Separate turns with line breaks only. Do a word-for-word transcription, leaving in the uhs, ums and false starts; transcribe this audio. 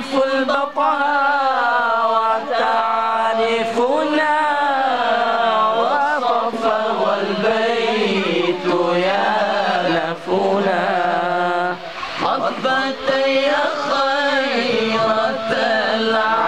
تعرف البطحاء وتعرفنا وصفا والبيت يألفنا حبة يا خيرة العالم